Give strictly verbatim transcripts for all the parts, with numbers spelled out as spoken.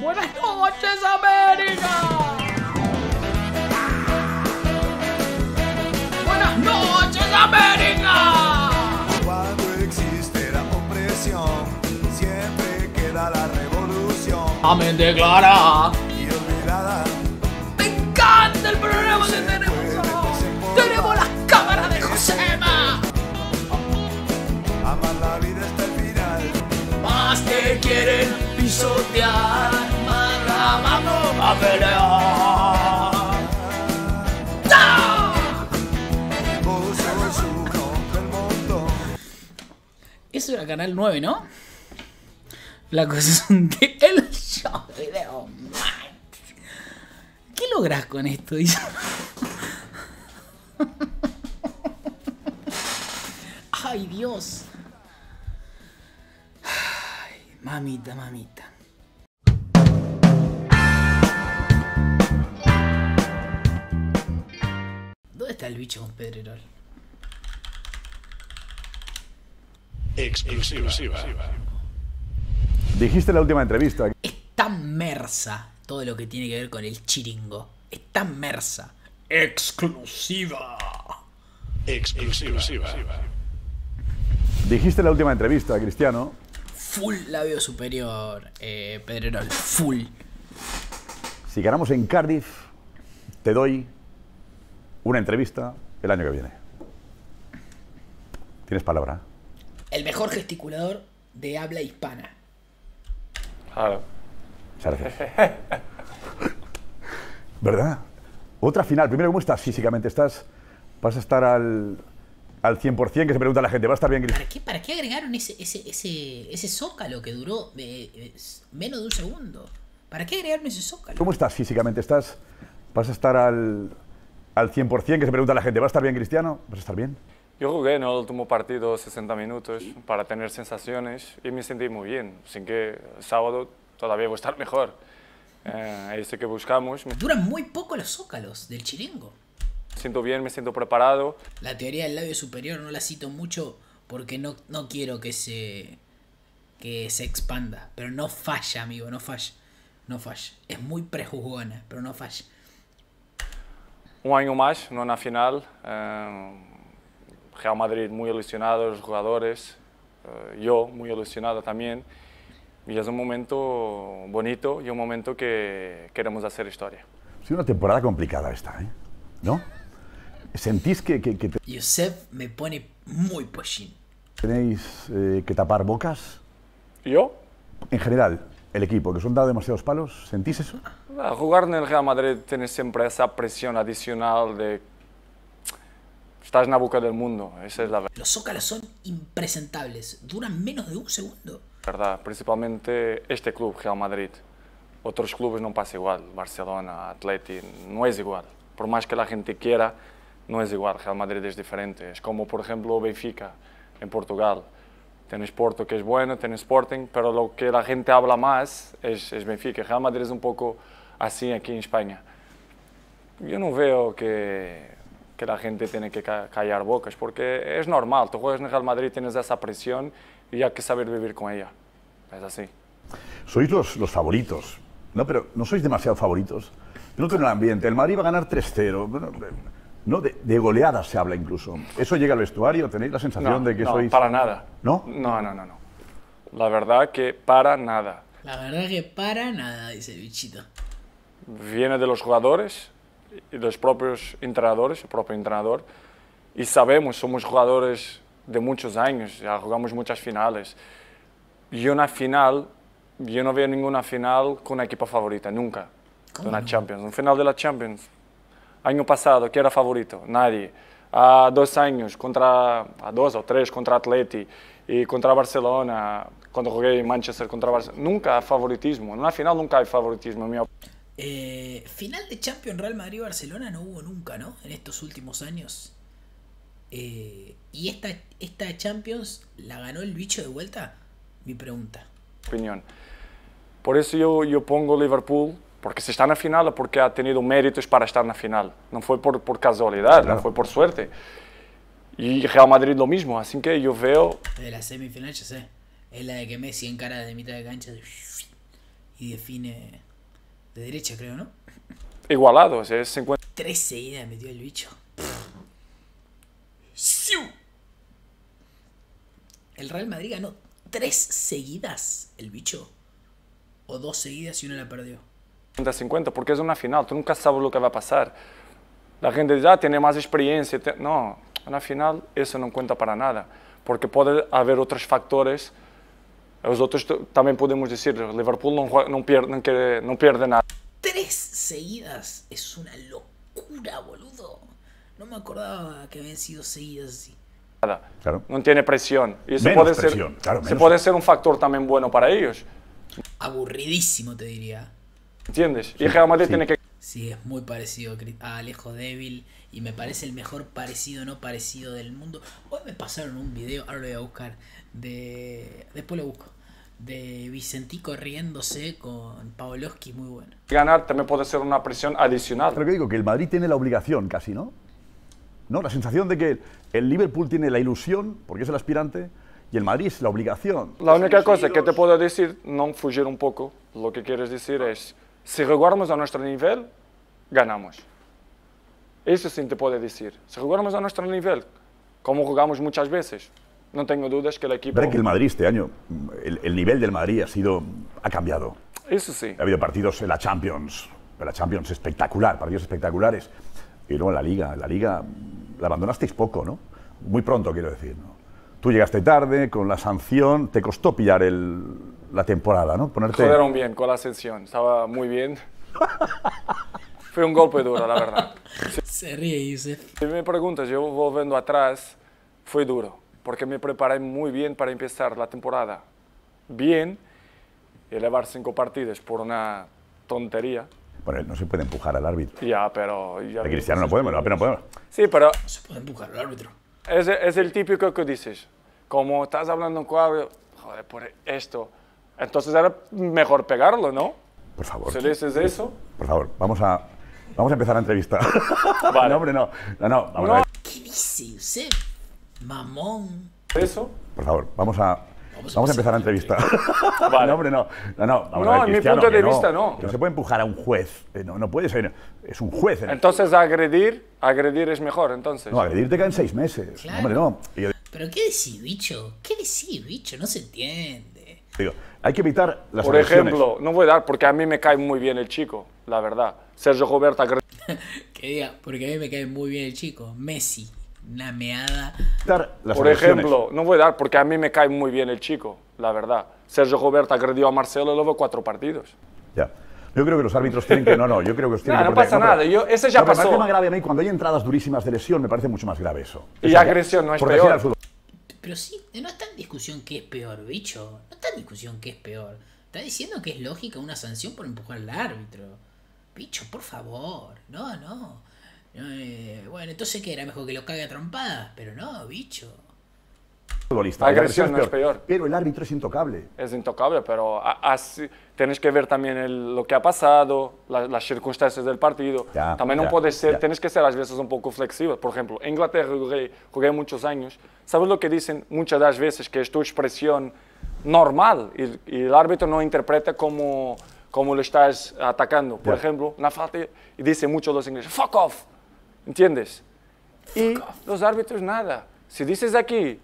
Buenas noches, América. Buenas noches, América. Cuando existe la opresión, siempre queda la revolución. Amén declara. Y olvidada. Me encanta el programa que tenemos ahora. Tenemos las cámaras de Josema. Amar la vida hasta el final. Más te quieren pisotear, más la vamos a pelear. ¡No! Vos sos uno del montón. Eso era Canal nueve, ¿no? La cosa de el show de Omar. ¿Qué lográs con esto? Ay, Dios. Ay, mamita, mamita. ¿Dónde está el bicho con Pedrerol? Exclusiva. Dijiste en la última entrevista. Es tan mersa todo lo que tiene que ver con el chiringo. Es tan mersa. Exclusiva. Exclusiva. Dijiste en la última entrevista, Cristiano. Full labio superior, eh, Pedrerol. Full. Si ganamos en Cardiff, te doy una entrevista el año que viene. ¿Tienes palabra? El mejor gesticulador de habla hispana. Claro. Muchas gracias. ¿Verdad? Otra final. Primero, ¿cómo estás físicamente? ¿Estás, ¿Vas a estar al, al cien por cien? Que se pregunta la gente. ¿Va a estar bien, Cristiano? ¿Para qué, para qué agregaron ese, ese, ese, ese zócalo que duró eh, eh, menos de un segundo? ¿Para qué agregaron ese zócalo? ¿Cómo estás físicamente? ¿Estás, ¿Vas a estar al, al cien por cien? Que se pregunta la gente. ¿Va a estar bien, Cristiano? ¿Vas a estar bien? Yo jugué en el último partido sesenta minutos para tener sensaciones y me sentí muy bien. Sin que el sábado todavía voy a estar mejor. Eh, es que buscamos. Me Duran muy poco los zócalos del chiringo. siento bien, me siento preparado. La teoría del labio superior no la cito mucho porque no, no quiero que se, que se expanda. Pero no falla, amigo, no falla. No falla. Es muy prejuzgona, pero no falla. Un año más, no una final. Eh, Real Madrid muy ilusionado, los jugadores. Eh, yo muy ilusionado también. Y es un momento bonito y un momento que queremos hacer historia. Ha sido una temporada complicada esta, ¿eh? ¿No? ¿Sentís que, que, que Josep me pone muy pollín. tenéis eh, que tapar bocas? ¿Yo? En general, el equipo, que os han dado demasiados palos, ¿sentís eso? A jugar en el Real Madrid tienes siempre esa presión adicional de estás en la boca del mundo, esa es la Los zócalos son impresentables, duran menos de un segundo. verdad, principalmente este club, Real Madrid. Otros clubes no pasa igual, Barcelona, Atleti, no es igual. Por más que la gente quiera, no es igual, Real Madrid es diferente. Es como, por ejemplo, Benfica, en Portugal. Tienes Porto, que es bueno, tienes Sporting, pero lo que la gente habla más es, es Benfica. Real Madrid es un poco así aquí en España. Yo no veo que, que la gente tiene que ca callar bocas, porque es normal. Tú juegas en Real Madrid, tienes esa presión y hay que saber vivir con ella. Es así. Sois los, los favoritos, ¿no? Pero no sois demasiado favoritos. Yo noto en el ambiente, el Madrid va a ganar tres cero. Bueno, no, de, de goleadas se habla incluso. ¿Eso llega al vestuario? ¿Tenéis la sensación No, de que no, sois...? para nada. ¿No? No, no, no, no. La verdad que para nada. La verdad que para nada, dice el bichito. Viene de los jugadores y de los propios entrenadores, el propio entrenador, y sabemos, somos jugadores de muchos años, ya jugamos muchas finales. Y una final, yo no veo ninguna final con una equipa favorita, nunca. De una no? Champions, un final de la Champions. Año pasado, ¿quién era favorito? Nadie. A dos años, contra, a dos o tres, contra Atleti y contra Barcelona, cuando jugué en Manchester contra Barcelona, nunca hay favoritismo. En una final nunca hay favoritismo, en mi opinión. Eh, final de Champions Real Madrid-Barcelona no hubo nunca, ¿no? En estos últimos años. Eh, ¿Y esta, esta Champions la ganó el bicho de vuelta? Mi pregunta. opinión. Por eso yo, yo pongo Liverpool, porque si está en la final es porque ha tenido méritos para estar en la final. No fue por, por casualidad, Claro. no fue por suerte. Y Real Madrid lo mismo, así que yo veo... De la semifinal, ya sé. Es la de que Messi encara de mitad de cancha y y define de derecha, creo, ¿no? Igualado, o sea, es cincuenta. Tres seguidas metió el bicho. ¡Siu! El Real Madrid ganó tres seguidas el bicho. O dos seguidas y una la perdió. cincuenta, porque es una final, tú nunca sabes lo que va a pasar. La gente dice, ah, tiene más experiencia. Te... No, en la final eso no cuenta para nada, porque puede haber otros factores. Los otros también podemos decir, Liverpool no, juega, no, pierde, no, quiere, no pierde nada. Tres seguidas es una locura, boludo. No me acordaba que habían sido seguidas así. Claro. No tiene presión. Y eso Menos puede presión, ser, claro, se menos. puede ser un factor también bueno para ellos. Aburridísimo, te diría. ¿Entiendes? Y Real Madrid sí. tiene que... Sí, es muy parecido a Alejo Débil y me parece el mejor parecido no parecido del mundo. Hoy me pasaron un video, ahora lo voy a buscar, de... después lo busco, de Vicentico riéndose con Pavlovsky, muy bueno. ganar también puede ser una presión adicional. Pero que digo, que el Madrid tiene la obligación casi, ¿no? ¿No? La sensación de que el Liverpool tiene la ilusión, porque es el aspirante, y el Madrid es la obligación. La única cosa que te puedo decir, no fugir un poco, lo que quieres decir es, si jugamos a nuestro nivel, ganamos. Eso sí te puedo decir. Si jugamos a nuestro nivel, como jugamos muchas veces, no tengo dudas que el equipo... Veré que el Madrid este año, el, el nivel del Madrid ha sido, ha cambiado. Eso sí. Ha habido partidos en la Champions, en la Champions espectacular, partidos espectaculares. Y luego en la Liga, en la Liga la abandonasteis poco, ¿no? Muy pronto, quiero decir, ¿no? Tú llegaste tarde, con la sanción, te costó pillar el, la temporada, ¿no? Ponerte... Jugaron bien con la ascensión, estaba muy bien. Fue un golpe duro, la verdad. Se ríe, Yusef. Si me preguntas, yo volviendo atrás, fue duro, porque me preparé muy bien para empezar la temporada bien, y elevar cinco partidos por una tontería. Bueno, no se puede empujar al árbitro. Ya, pero... Ya De Cristiano no podemos, no, no podemos. Sí, pero No se puede empujar al árbitro. es, es el típico que dices, como estás hablando con algo, joder, por esto, entonces era mejor pegarlo, ¿no? Por favor. Si le dices eso, Por favor, vamos a, vamos a empezar la entrevista. Vale. No, hombre, no. No, no, vamos No. a ver. ¿Qué dice Yusef? Mamón. eso, Por favor, vamos a, Vamos vamos a a empezar la entrevista. Vale. No, hombre, no. No, no, vamos No, a ver, en mi Cristiano, punto de que vista, no. Que no se puede empujar a un juez. Eh, No, no puede ser. Es un juez. en el- entonces agredir, agredir es mejor, entonces. No, agredirte caen seis meses. Claro. No, hombre, no. Y yo ¿Pero qué decís, bicho? ¿Qué decís, bicho? No se entiende. digo, hay que evitar las Por agresiones. ejemplo, no voy a dar porque a mí me cae muy bien el chico, la verdad. Sergio Roberto agredió Que diga, porque a mí me cae muy bien el chico. Messi, una meada. Evitar las Por agresiones. ejemplo, no voy a dar porque a mí me cae muy bien el chico, la verdad. Sergio Roberto agredió a Marcelo y luego cuatro partidos. Ya. Yo creo que los árbitros tienen que... No, no, yo creo que los tienen No, que no proteger. pasa nada, pero- yo- ese ya no, pero Me pasó. parece más grave a mí cuando hay entradas durísimas de lesión, me parece mucho más grave eso. Y Eso ya- agresión no es proteger peor. al fútbol. Pero sí, no está en discusión qué es peor, bicho. No está en discusión qué es peor. Está diciendo que es lógica una sanción por empujar al árbitro. Bicho, por favor. No, no. No, eh, bueno, entonces ¿qué? Era mejor que lo cague a trompadas. Pero no, bicho. Futbolista. Agresión La no es peor. Pero el árbitro es intocable. Es intocable, pero a- así tienes que ver también el- lo que ha pasado, la- las circunstancias del partido. Ya, también no ya, puede ser, ya. tienes que ser a veces un poco flexible. Por ejemplo, en Inglaterra jugué, jugué muchos años. ¿Sabes lo que dicen muchas de las veces? Que es tu expresión normal y, y el árbitro no interpreta como, como lo estás atacando. Por Ya. ejemplo, una falta y dicen muchos los ingleses, fuck off, ¿entiendes? Y los árbitros nada. Si dices aquí,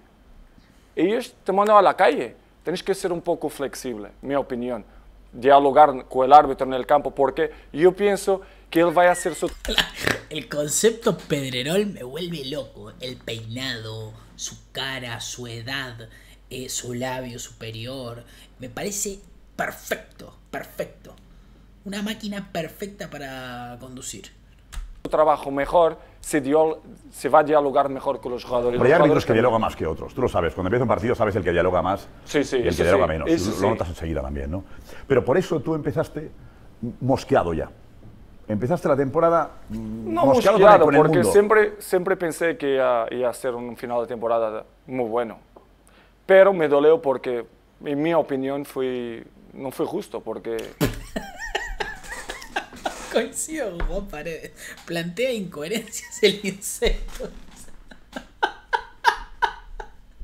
ellos te mandan a la calle. Tienes que ser un poco flexible, mi opinión. Dialogar con el árbitro en el campo, porque yo pienso que él va a hacer su... El concepto Pedrerol me vuelve loco. El peinado, su cara, su edad, eh, su labio superior. Me parece perfecto, perfecto. Una máquina perfecta para conducir. trabajo mejor, se, dio, se va a dialogar mejor con los jugadores. Pero hay Los árbitros jugadores que dialogan más que otros. Tú lo sabes. Cuando empieza un partido sabes el que dialoga más Sí, sí, y el eso que dialoga sí, menos. eso Lo sí. notas enseguida también, ¿no? Pero por eso tú empezaste mosqueado ya. Empezaste la temporada mm, No mosqueado mosqueado, con el porque mundo. siempre, siempre pensé que iba, iba a ser un final de temporada muy bueno. Pero me dolió porque, en mi opinión, fue, no fue justo, porque Coincido con Juan Paredes. Plantea incoherencias el insecto.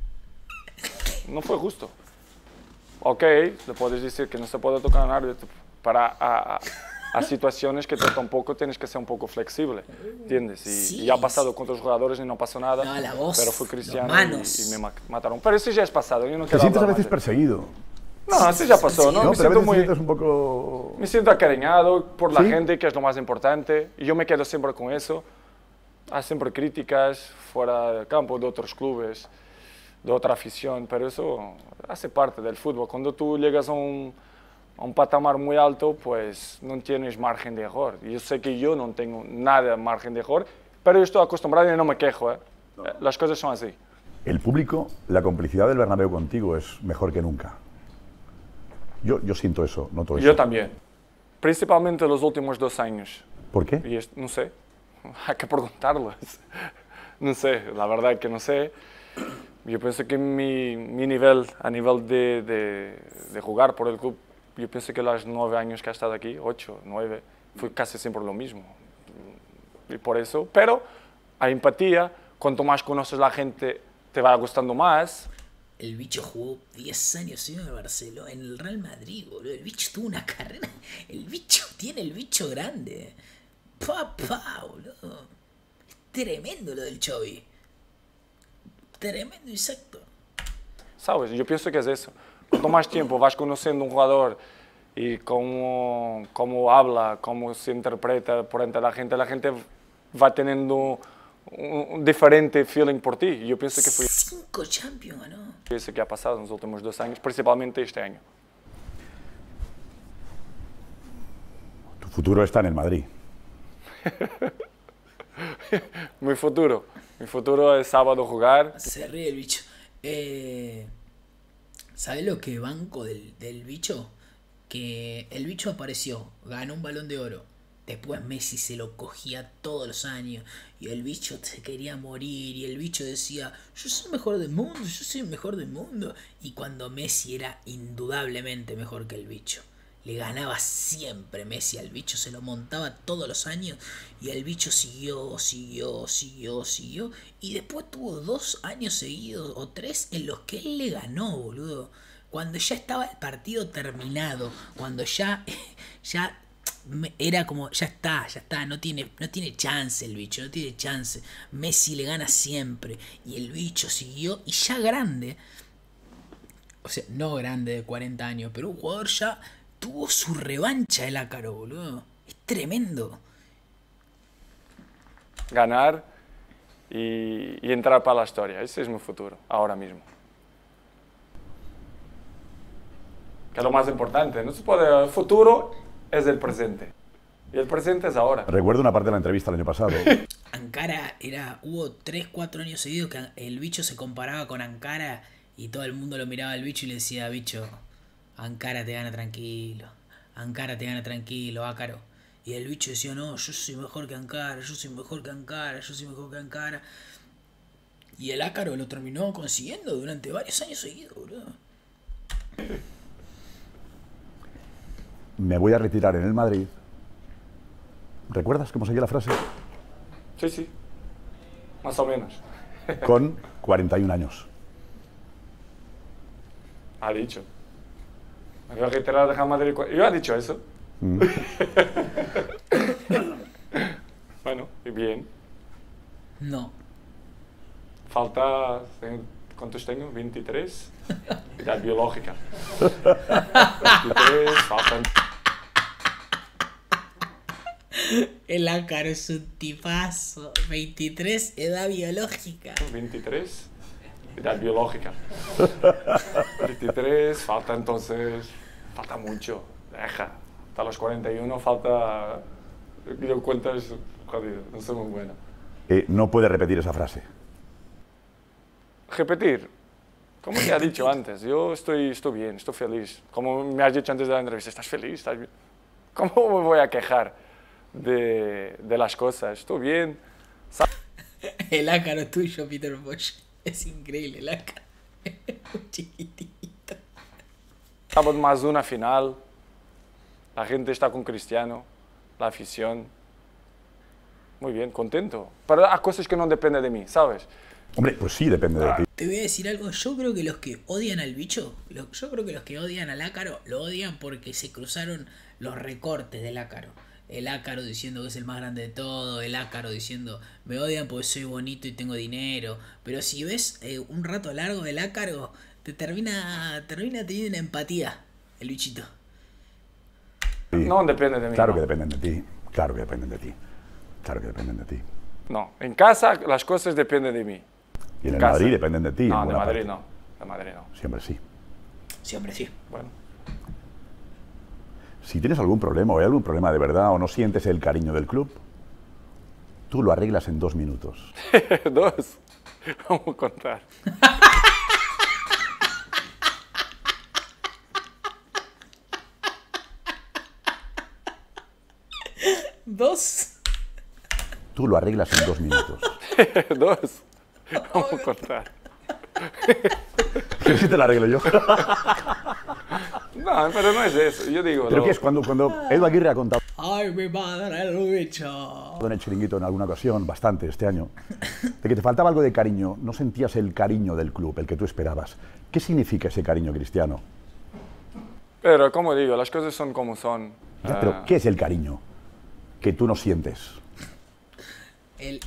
no fue justo. Ok, le puedes decir que no se puede tocar a nadie, para a, a, a situaciones que tú tampoco tienes que ser un poco flexible, ¿entiendes? Y, Sí, y ha pasado con otros jugadores y no pasó nada, No, la voz, pero fue Cristiano los manos. y, y me ma- mataron. Pero eso ya es pasado, yo no Te quiero sientes a hablar veces más de- perseguido, No, así ya pasó, ¿no? ¿no? Me Pero a siento veces te muy... sientes un poco... Me siento acariñado por la ¿Sí? gente, que es lo más importante, y yo me quedo siempre con eso. Hay siempre críticas fuera del campo de otros clubes, de otra afición, pero eso hace parte del fútbol. Cuando tú llegas a un, a un patamar muy alto, pues no tienes margen de error. Y yo sé que yo no tengo nada de margen de error, pero yo estoy acostumbrado y no me quejo, ¿eh? Las cosas son así. El público, la complicidad del Bernabéu contigo es mejor que nunca. Yo, yo siento eso, noto eso. Yo también, principalmente los últimos dos años. ¿Por qué? Y es- no sé, hay que preguntarlos. No sé, la verdad que no sé. Yo pienso que mi, mi nivel, a nivel de, de, de jugar por el club, yo pienso que los nueve años que he estado aquí, ocho, nueve, fue casi siempre lo mismo. Y por eso, pero hay empatía, cuanto más conoces la gente, te va gustando más. El bicho jugó diez años en el Barcelona, en el Real Madrid, boludo. El bicho tuvo una carrera. El bicho tiene el bicho grande. Papá, boludo. Es tremendo lo del Xavi. Tremendo, exacto. ¿Sabes? Yo pienso que es eso. Cuanto más tiempo vas conociendo un jugador y cómo, cómo habla, cómo se interpreta por entre la gente, la gente va teniendo un, un diferente feeling por ti. Y yo pienso que fue Cinco Champions ganó. eso que ha pasado en los últimos dos años, principalmente este año. Tu futuro está en el Madrid. Mi futuro. Mi futuro es sábado jugar. Se ríe el bicho. Eh, ¿Sabes lo que banco del, del bicho? Que el bicho apareció, ganó un Balón de Oro. Después Messi se lo cogía todos los años. Y el bicho se quería morir. Y el bicho decía, yo soy el mejor del mundo, yo soy el mejor del mundo. Y cuando Messi era indudablemente mejor que el bicho. Le ganaba siempre Messi al bicho, se lo montaba todos los años y el bicho siguió, siguió, siguió, siguió y después tuvo dos años seguidos o tres en los que él le ganó, boludo. Cuando ya estaba el partido terminado, cuando ya, ya era como, ya está, ya está, no tiene, no tiene chance el bicho, no tiene chance. Messi le gana siempre y el bicho siguió y ya grande, o sea, no grande de cuarenta años, pero un jugador ya... Tuvo su revancha el Ácaro, boludo. Es tremendo. Ganar y, y entrar para la historia. Ese es mi futuro, ahora mismo. Que es lo más importante. No se puede, el futuro es el presente. Y el presente es ahora. Recuerdo una parte de la entrevista el año pasado. Ankara era... Hubo tres, cuatro años seguidos que el bicho se comparaba con Ankara y todo el mundo lo miraba al bicho y le decía, bicho... Ankara te gana tranquilo, Ankara te gana tranquilo, Ácaro. Y el bicho decía, no, yo soy mejor que Ankara, yo soy mejor que Ankara, yo soy mejor que Ankara. Y el Ácaro lo terminó consiguiendo durante varios años seguidos, boludo. Me voy a retirar en el Madrid. ¿Recuerdas cómo seguía la frase? Sí, sí, más o menos. Con cuarenta y un años. Ha dicho. Me voy a retirar de Real Madrid. Yo he dicho eso. Mm. Bueno, y bien. No. Falta... ¿Cuántos tengo? veintitrés. Ya, biológica. veintitrés, faltan... El Ácaro es un tipazo. veintitrés, edad biológica. veintitrés. Edad biológica. veintitrés, falta entonces... Falta mucho. Deja. Hasta los cuarenta y uno falta... Yo cuentas... Jodido, no soy muy buena. Eh, no puede repetir esa frase. Repetir. Como te he dicho antes, yo estoy, estoy bien, estoy feliz. Como me has dicho antes de la entrevista, ¿estás feliz? ¿Estás bien? ¿Cómo me voy a quejar de, de las cosas? Estoy bien. El Ácaro es tuyo, Peter Bosch. Es increíble el Ácaro. Muy chiquitito. Sábado más una final. La gente está con Cristiano, la afición. Muy bien, contento. Pero hay cosas que no dependen de mí, ¿sabes? Hombre, pues sí, depende de ti. Te voy a decir algo, yo creo que los que odian al bicho, lo- yo creo que los que odian al Ácaro lo odian porque se cruzaron los recortes del ácaro. El ácaro diciendo que es el más grande de todo, el ácaro diciendo me odian porque soy bonito y tengo dinero. Pero si ves eh, un rato largo del ácaro, te termina, termina teniendo una empatía el bichito. Sí. No depende de mí. Claro no. que dependen de ti, claro que dependen de ti, claro que dependen de ti. No, en casa las cosas dependen de mí. Y en el casa. Madrid dependen de ti. en No, de buena Madrid parte. no. De Madrid no. Siempre sí. Siempre sí. Bueno. Si tienes algún problema o hay algún problema de verdad o no sientes el cariño del club, tú lo arreglas en dos minutos. Dos. Vamos a contar. Dos. Tú lo arreglas en dos minutos. Dos. Vamos a contar. ¿Quieres que te lo arreglo yo? No, pero no es eso. Yo digo... ¿Pero lo- qué es? Cuando, cuando Edu Aguirre ha contado Ay, mi madre, el bicho. en el chiringuito en alguna ocasión, bastante este año, de que te faltaba algo de cariño, no sentías el cariño del club, el que tú esperabas. ¿Qué significa ese cariño, Cristiano? Pero, como digo, las cosas son como son. Ya, Ah, pero, ¿qué es el cariño que tú no sientes? El...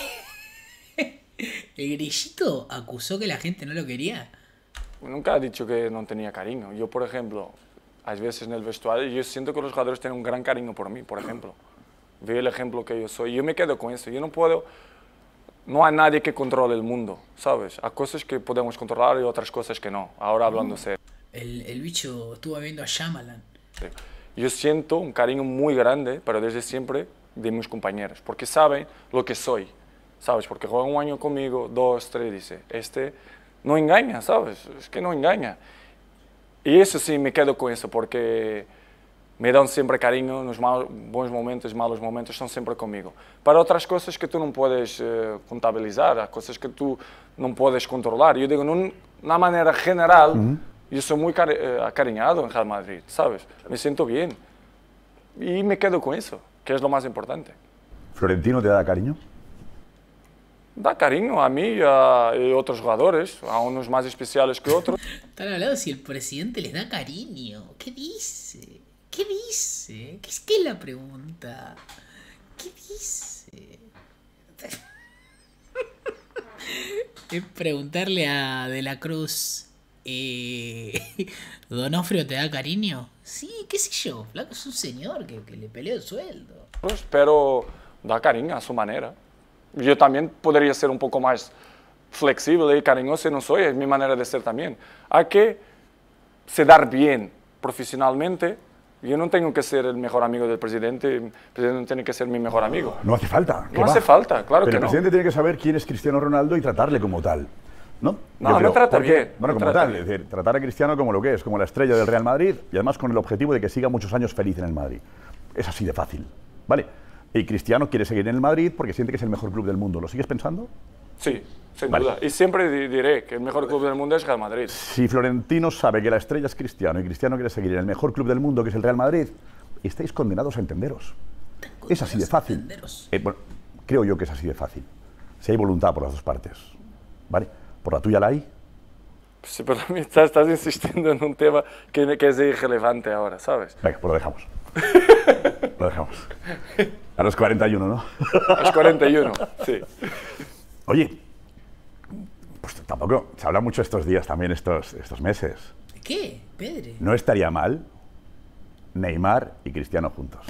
el grillito acusó que la gente no lo quería. Nunca he dicho que no tenía cariño. Yo, por ejemplo, a veces en el vestuario, yo siento que los jugadores tienen un gran cariño por mí, por ejemplo. Veo el ejemplo que yo soy. Yo me quedo con eso. Yo no puedo... No hay nadie que controle el mundo, ¿sabes? Hay cosas que podemos controlar y otras cosas que no. Ahora hablando serio. El, el bicho estuvo viendo a Shyamalan. Yo siento un cariño muy grande, pero desde siempre, de mis compañeros, porque saben lo que soy, ¿sabes? Porque juegan un año conmigo, dos, tres, dice, este no engaña, ¿sabes? Es que no engaña. Y eso sí, me quedo con eso, porque me dan siempre cariño, nos malos, buenos momentos, malos momentos, estão sempre comigo. Para outras coisas que tu não podes uh, contabilizar, há coisas que tu não podes controlar. Eu digo, num, na maneira general, uh-huh. eu sou muito cari uh, acarinhado em Real Madrid, ¿sabes? Me siento bien. Y me quedo con eso, que es lo más importante. ¿Florentino te da cariño? Da cariño a mí y a y otros jugadores, a unos más especiales que otros. Están hablando si el presidente les da cariño. ¿Qué dice? ¿Qué dice? ¿Qué es, qué es la pregunta? ¿Qué dice? Es preguntarle a De la Cruz, eh, ¿Donofrio te da cariño? Sí, qué sé yo, Flaco es un señor que, que le peleó el sueldo. Pero da cariño a su manera. Yo también podría ser un poco más flexible y cariñoso, no soy, es mi manera de ser también. Hay que se dar bien profesionalmente. Yo no tengo que ser el mejor amigo del presidente, el presidente no tiene que ser mi mejor amigo. No hace falta. No hace falta, claro que no. Pero el presidente tiene que saber quién es Cristiano Ronaldo y tratarle como tal, ¿no? No, me trata porque, bien. Bueno, me como trata tal, bien. es decir, tratar a Cristiano como lo que es, como la estrella del Real Madrid y además con el objetivo de que siga muchos años feliz en el Madrid. Es así de fácil, ¿vale? Y Cristiano quiere seguir en el Madrid porque siente que es el mejor club del mundo. ¿Lo sigues pensando? Sí, sin Vale. duda. Y siempre di- diré que el mejor club del mundo es Real Madrid. Si Florentino sabe que la estrella es Cristiano y Cristiano quiere seguir en el mejor club del mundo, que es el Real Madrid, estáis condenados a entenderos. Es así de fácil. Entenderos. Eh, bueno, creo yo que es así de fácil. Si hay voluntad por las dos partes, ¿vale? Por la tuya la hay. Sí, pero a mí estás, estás insistiendo en un tema que, que es irrelevante ahora, ¿sabes? Venga, pues lo dejamos. Lo dejamos. A los cuarenta y uno, ¿no? Es cuarenta y uno, sí. Oye, pues tampoco se habla mucho estos días, también estos, estos meses. ¿Qué, Pedro? No estaría mal Neymar y Cristiano juntos.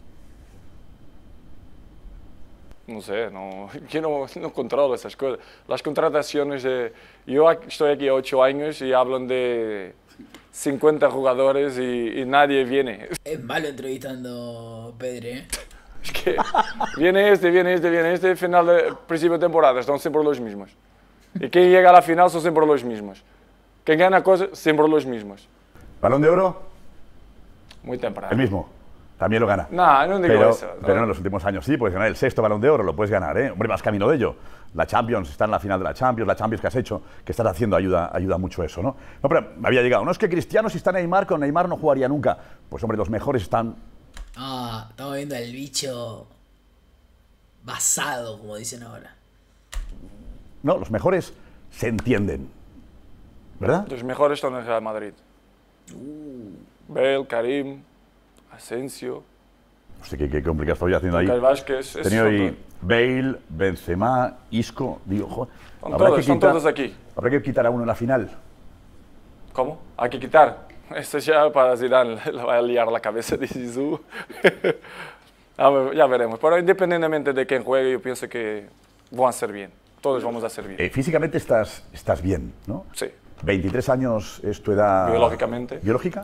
No sé, no, yo no, no controlo esas cosas. Las contrataciones, de, yo aquí- estoy aquí ocho años y hablan de cincuenta jugadores y, y nadie viene. Es malo entrevistando Pedro, ¿eh? Es que viene este, viene este, viene este, final de principio de temporada, son siempre los mismos. Y quien llega a la final son siempre los mismos. Quien gana cosas, siempre los mismos. ¿Balón de oro? Muy temprano. El mismo. También lo gana. No, no digo pero, eso. no. pero en los últimos años sí, puedes ganar el sexto Balón de Oro, lo puedes ganar, ¿eh? Hombre, vas camino de ello. La Champions, está en la final de la Champions, la Champions que has hecho, que estás haciendo ayuda, ayuda mucho eso, ¿no? No, pero me había llegado. No es que Cristiano, si está Neymar, con Neymar no jugaría nunca. Pues hombre, los mejores están... Ah, estamos viendo al bicho basado, como dicen ahora. No, los mejores se entienden. ¿Verdad? Los mejores son en Real Madrid. Bale, Karim, Asensio, No sé qué, qué complicado estoy haciendo ahí. Lucas Vázquez, He es tenido ahí otro. Bale, Benzema, Isco. Digo, joder, Son habrá todos, que son quitar- todos aquí. Habrá que quitar a uno en la final. ¿Cómo? Hay que quitar. Esto ya para Zidane le va a liar la cabeza de Zizou. A ver, ya veremos. Pero independientemente de quién juegue, yo pienso que van a ser bien. Todos vamos a ser bien. Eh, físicamente estás, estás bien, ¿no? Sí. veintitrés años es tu edad... Biológicamente. ¿Biológica?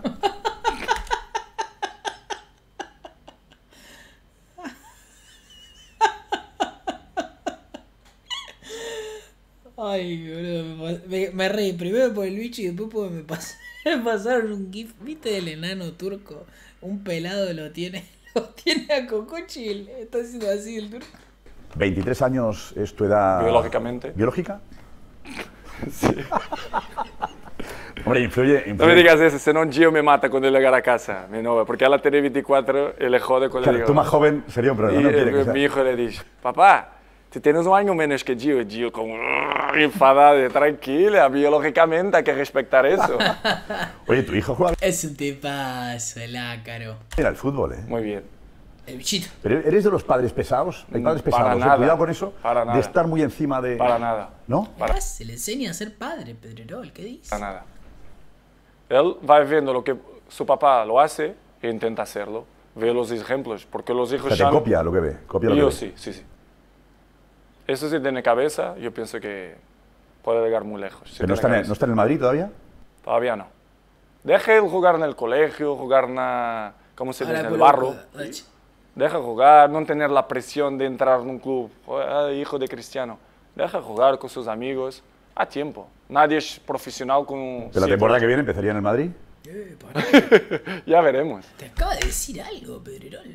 Ay, boludo, me, me reí primero por el bicho y después porque me, pas- me pasaron un gif, ¿viste del enano turco? Un pelado lo tiene, lo tiene a Cocochi y le está haciendo así el turco. veintitrés años es tu edad... Biológicamente. ¿Biológica? Sí. Hombre, influye... influye. No me digas eso, senón Gio me mata cuando llegar a casa, mi novia, porque ella tiene veinticuatro y le jode cuando Claro, le tú digo. más joven sería un problema. Y no quiere eh, que sea. mi hijo le dice, papá, tú tienes un año menos que Gio, y Gio como enfadado, tranquila, biológicamente hay que respetar eso. Oye, tu hijo juega Es un tipazo, el ácaro. bien al fútbol, ¿eh? Muy bien. El bichito. Pero ¿eres de los padres pesados? Hay padres Para pesados, ¿eh? nada. Cuidado con eso, Para de nada. estar muy encima de... Para nada. ¿No? Para- Se le enseña a ser padre, Pedrerol, ¿qué dice? Para nada. Él va viendo lo que su papá lo hace e intenta hacerlo. Ve los ejemplos, porque los O hijos sea, te ya no- copia lo que ve. Copia lo Y que yo ve. sí, sí, sí. Eso sí tiene cabeza, yo pienso que puede llegar muy lejos. Sí Pero no tiene está, en el, cabeza. ¿no está en el Madrid todavía? Todavía no. Deje él jugar en el colegio, jugar en, ¿cómo se dice? En el por- barro. Ay, Deja jugar, no tener la presión de entrar en un club. Joder, ah, hijo de Cristiano. Deja jugar con sus amigos. A tiempo. Nadie es profesional con un... ¿De la temporada que viene empezaría en el Madrid? eh, pará, Ya veremos, te acaba de decir algo, Pedrerol.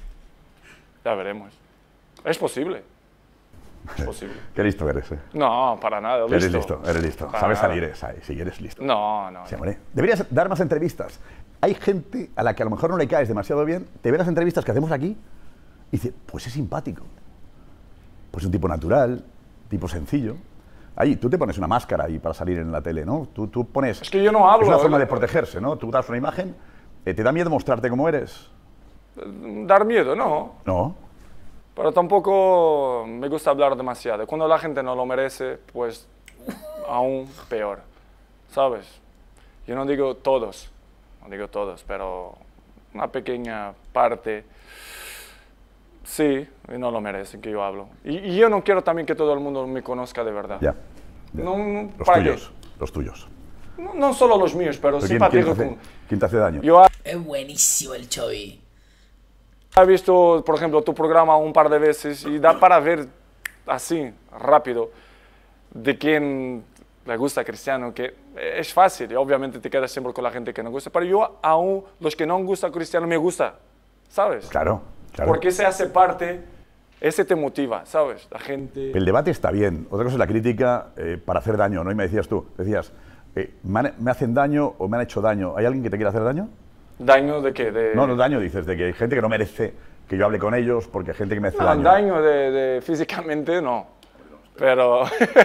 ya veremos. Es posible. Es posible. Qué listo que eres, ¿eh? No, para nada. Listo. Eres listo, eres listo. Para Sabes nada. salir, eh, sabes, sí, eres listo. No, no. Sí, hombre. Deberías dar más entrevistas. Hay gente a la que a lo mejor no le caes demasiado bien, te ve las entrevistas que hacemos aquí y dice, pues es simpático. Pues es un tipo natural, tipo sencillo. Ahí, tú te pones una máscara ahí para salir en la tele, ¿no? Tú, tú pones... Es que yo no hablo, Es una forma ¿eh? de protegerse, ¿no? Tú das una imagen, eh, ¿te da miedo mostrarte como eres? Dar miedo, no. No. Pero tampoco me gusta hablar demasiado. Cuando la gente no lo merece, pues aún peor. ¿Sabes? Yo no digo todos, no digo todos, pero una pequeña parte sí, y no lo merecen que yo hablo. Y, y yo no quiero también que todo el mundo me conozca de verdad. Ya. ya. No, no, Los ¿para qué? tuyos, los tuyos. No, no solo los míos, pero ¿Pero sí quién, quién te simpatizo hace, con... quién te hace daño? Yo Es buenísimo el Chovy. he visto, por ejemplo, tu programa un par de veces y da para ver así, rápido, de quién le gusta a Cristiano, que es fácil y obviamente te quedas siempre con la gente que no gusta, pero yo aún los que no gusta a Cristiano me gusta, ¿sabes? Claro, claro. Porque ese hace parte, ese te motiva, ¿sabes? La gente... El debate está bien. Otra cosa es la crítica eh, para hacer daño, ¿no? Y me decías tú, decías, eh, ¿me, han- me hacen daño o me han hecho daño? ¿Hay alguien que te quiera hacer daño? ¿Daño de qué? De... No, no daño, dices, de que hay gente que no merece que yo hable con ellos porque hay gente que me hace No, daño. daño de, de físicamente no, pero,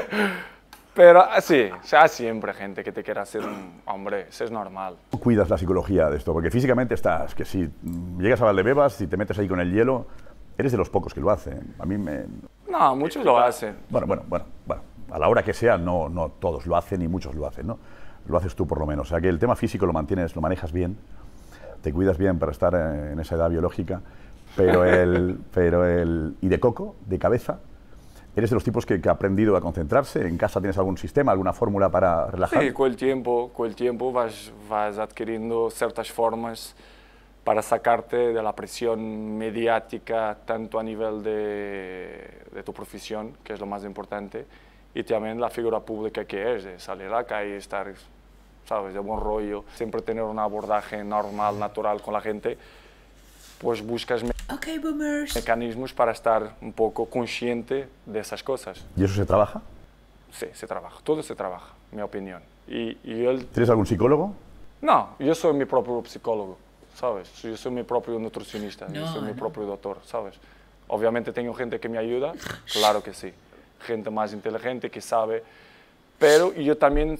pero ah, sí, ya siempre gente que te quiera hacer un hombre, eso es normal. ¿Cómo cuidas la psicología de esto? Porque físicamente estás, que si mm, llegas a Valdebebas, si te metes ahí con el hielo, eres de los pocos que lo hacen. A mí me... No, muchos lo hacen. Bueno, bueno, bueno, bueno. A la hora que sea, no, no todos lo hacen y muchos lo hacen, ¿no? Lo haces tú por lo menos. O sea que el tema físico lo mantienes, lo manejas bien, te cuidas bien para estar eh, en esa edad biológica, pero el, pero el... ¿Y de coco, de cabeza? ¿Eres de los tipos que, que ha aprendido a concentrarse? ¿En casa tienes algún sistema, alguna fórmula para relajar? Sí, con el tiempo, con el tiempo vas, vas adquiriendo ciertas formas para sacarte de la presión mediática, tanto a nivel de, de tu profesión, que es lo más importante, y también la figura pública que es, de salir a la calle, estar, sabes, de buen rollo, siempre tener un abordaje normal, natural con la gente, pues buscas me- Ok, boomers. mecanismos para estar un poco consciente de esas cosas. ¿Y eso se trabaja? Sí, se trabaja, todo se trabaja, mi opinión. Y, y él, ¿Tienes algún psicólogo? no, yo soy mi propio psicólogo, ¿sabes? Yo soy mi propio nutricionista, yo No, soy mi no. propio doctor, ¿sabes? Obviamente tengo gente que me ayuda, claro que sí. Gente más inteligente que sabe, pero yo también